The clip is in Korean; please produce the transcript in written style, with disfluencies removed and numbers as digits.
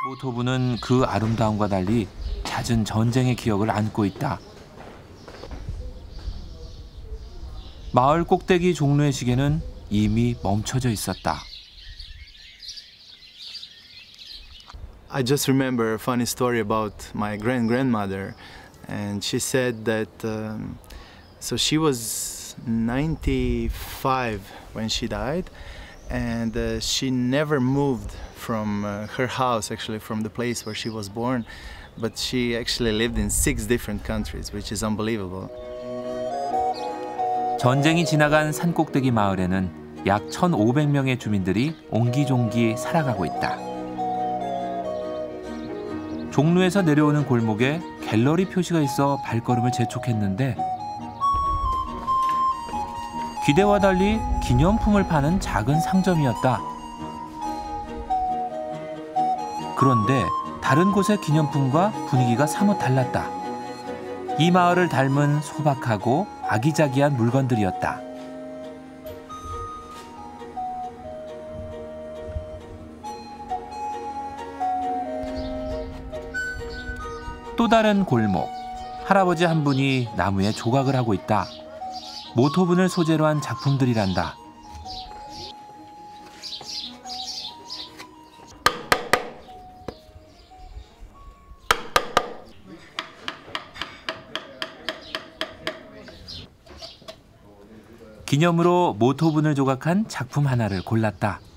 모토부는 그 아름다움과 달리 잦은 전쟁의 기억을 안고 있다. 마을 꼭대기 종로의 시계는 이미 멈춰져 있었다. I just remember a funny story about my grandmother, and she said that so she was 95 when she died, and she never moved from her house, actually from the place where she was born, but she actually lived in 6 different countries, which is unbelievable. 전쟁이 지나간 산꼭대기 마을에는 약 1,500명의 주민들이 옹기종기 살아가고 있다. 종로에서 내려오는 골목에 갤러리 표시가 있어 발걸음을 재촉했는데 기대와 달리 기념품을 파는 작은 상점이었다. 그런데 다른 곳의 기념품과 분위기가 사뭇 달랐다. 이 마을을 닮은 소박하고 아기자기한 물건들이었다. 또 다른 골목, 할아버지 한 분이 나무에 조각을 하고 있다. 모토분을 소재로 한 작품들이란다. 기념으로 모토분을 조각한 작품 하나를 골랐다.